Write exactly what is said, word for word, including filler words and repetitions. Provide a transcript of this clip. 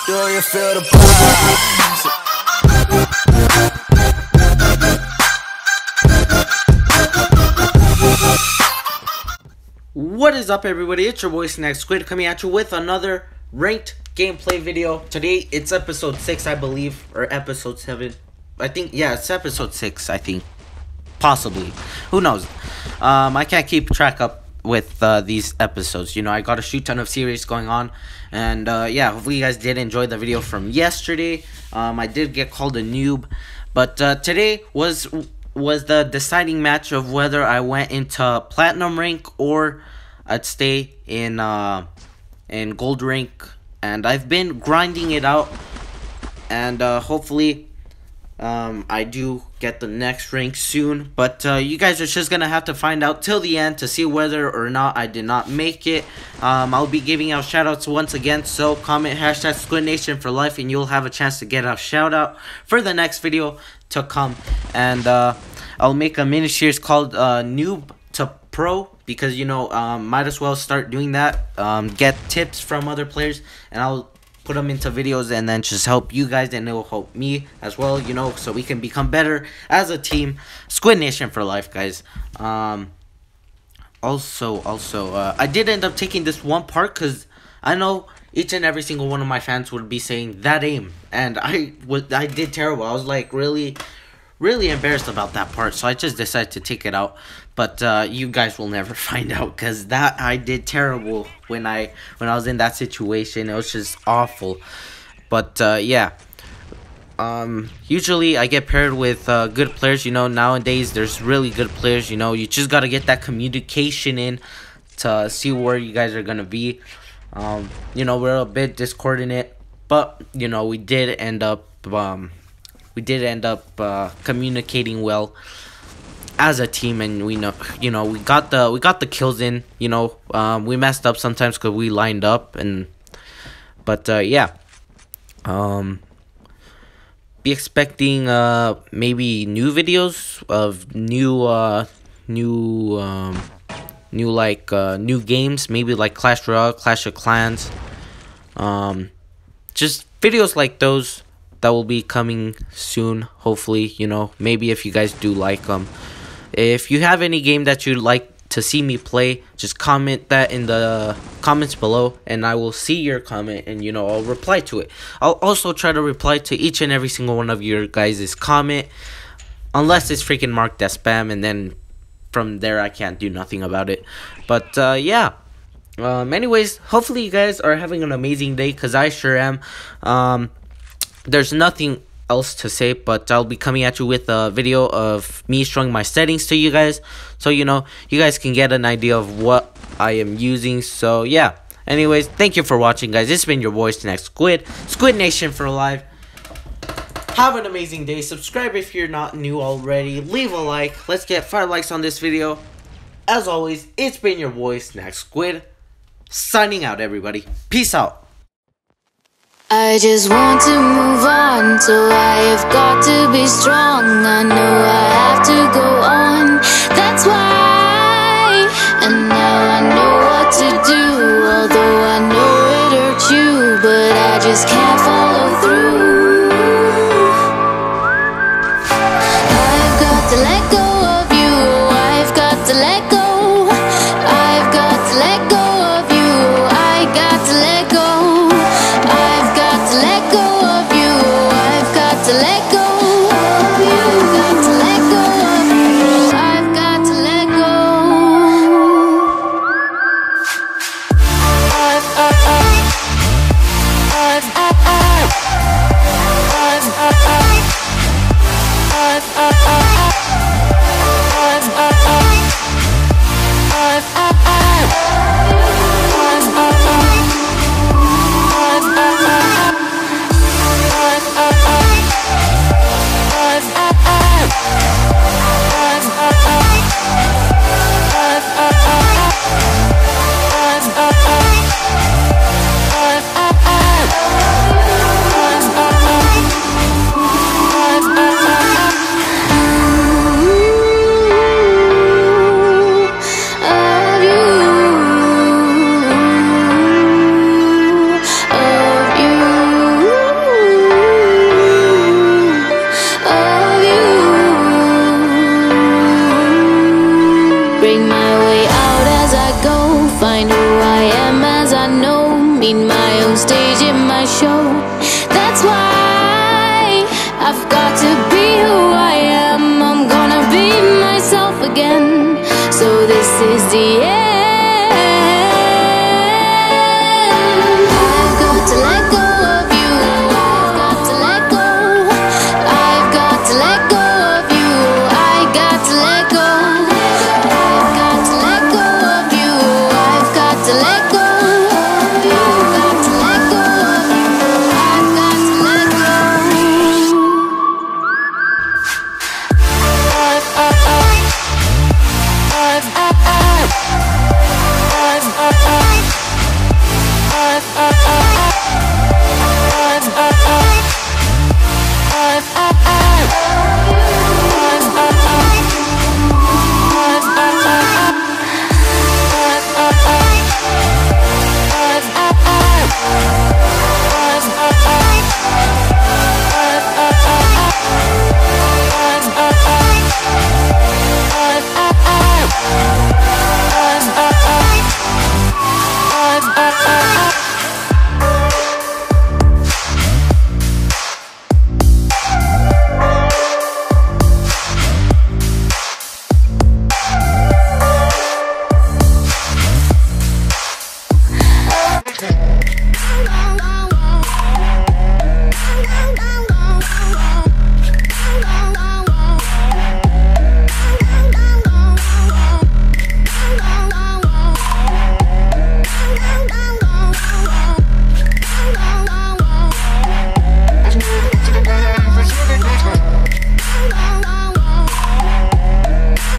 Do you feel the vibes? What is up, everybody? It's your boy Snack Squid coming at you with another ranked gameplay video. Today it's episode six, I believe, or episode seven. I think, yeah, it's episode six, I think. Possibly. Who knows? Um, I can't keep track up with uh, these episodes. You know, I got a shoot ton of series going on. And uh, yeah, hopefully you guys did enjoy the video from yesterday. Um, I did get called a noob. But uh, today was was the deciding match of whether I went into platinum rank or I'd stay in uh, in gold rank. And I've been grinding it out. And uh, hopefully um, I do get the next rank soon. But uh, you guys are just going to have to find out till the end to see whether or not I did not make it. Um, I'll be giving out shoutouts once again. So comment hashtag Squid Nation for life and you'll have a chance to get a shout out for the next video to come. And uh, I'll make a mini series called uh, Noob to Pro. Because, you know, um, might as well start doing that. Um, get tips from other players. And I'll put them into videos and then just help you guys. And it will help me as well, you know. So we can become better as a team. Squid Nation for life, guys. Um, also, also, uh, I did end up taking this one part. Because I know each and every single one of my fans would be saying that aim. And I, was, I did terrible. I was like really... really embarrassed about that part, so I just decided to take it out. But uh, you guys will never find out, because that I did terrible when I when I was in that situation. It was just awful. But uh, yeah, um, usually I get paired with uh, good players. You know, nowadays there's really good players. You know, you just gotta get that communication in to see where you guys are gonna be. Um, you know, we're a bit discoordinate, but you know, we did end up. Um, We did end up uh, communicating well as a team, and we know, you know, we got the we got the kills in. You know, um, we messed up sometimes because we lined up, and but uh, yeah, um, be expecting uh, maybe new videos of new uh, new um, new like uh, new games, maybe like Clash Royale, Clash of Clans, um, just videos like those. That will be coming soon, hopefully. You know, maybe if you guys do like them. If you have any game that you'd like to see me play, just comment that in the comments below, and I will see your comment, and you know, I'll reply to it. I'll also try to reply to each and every single one of your guys' comment, unless it's freaking marked as spam, and then from there I can't do nothing about it. But uh, yeah. Um, anyways, hopefully you guys are having an amazing day, because I sure am. Um... There's nothing else to say, but I'll be coming at you with a video of me showing my settings to you guys, so you know, you guys can get an idea of what I am using. So yeah, anyways, thank you for watching, guys. It's been your boy Snack Squid, Squid Nation for life. Have an amazing day. Subscribe if you're not new already. Leave a like. Let's get five likes on this video. As always, it's been your boy Snack Squid, signing out, everybody. Peace out. I just want to move on, so I have got to be strong. I know I have to go on, that's why. And now I know what to do, although I know it hurts you, but I just can't follow through. I've got to let go of you, I've got to let go. I've got to let go of you, I got to let go. Let go of you, I've got to let go of you, got to let go of you, I've got to let go. I've, I've, I've, I've, I've need my own stage in my show. That's why I've got to be who I am. I'm gonna be myself again. So this is the end.